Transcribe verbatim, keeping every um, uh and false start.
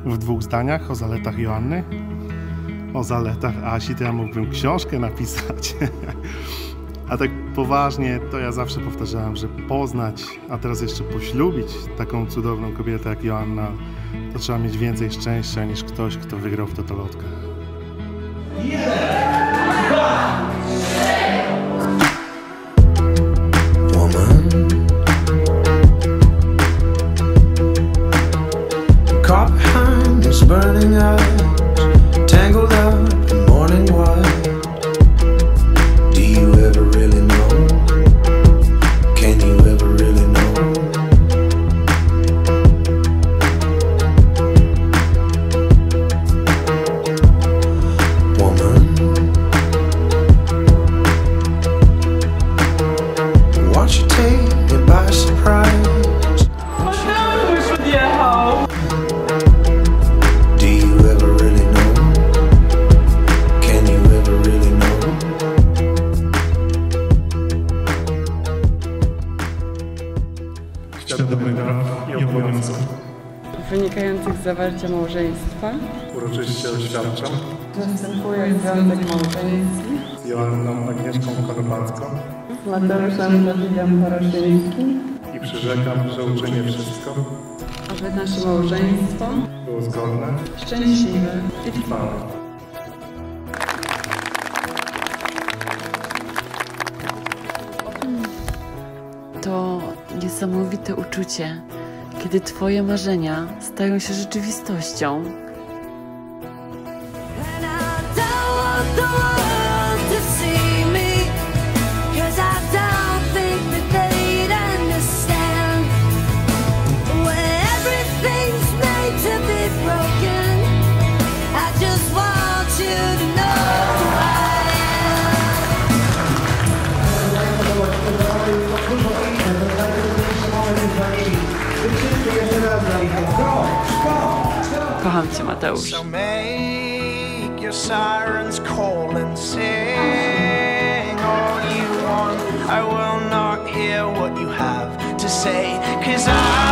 W dwóch zdaniach o zaletach Joanny. O zaletach Asi to ja mógłbym książkę napisać. A tak poważnie to ja zawsze powtarzałem, że poznać, a teraz jeszcze poślubić taką cudowną kobietę jak Joanna, to trzeba mieć więcej szczęścia niż ktoś, kto wygrał w totolotkach. Caught behind those burning eyes, tangled up in morning white. Do you ever really know? Can you ever really know? Woman, watch you take me by surprise. Świadomych praw i obowiązków wynikających z zawarcia małżeństwa uroczyście oświadczam, że wstępuję w związek małżeński z Joanną Agnieszką Konopacką z Mateuszem Dawidem Poroszyńskim i przyrzekam, że uczynię wszystko, aby nasze małżeństwo było zgodne, szczęśliwe i trwałe. To niesamowite uczucie, kiedy twoje marzenia stają się rzeczywistością. Kocham cię, Mateusz. So make your sirens call and sing all you want. I will not hear what you have to say, 'cause I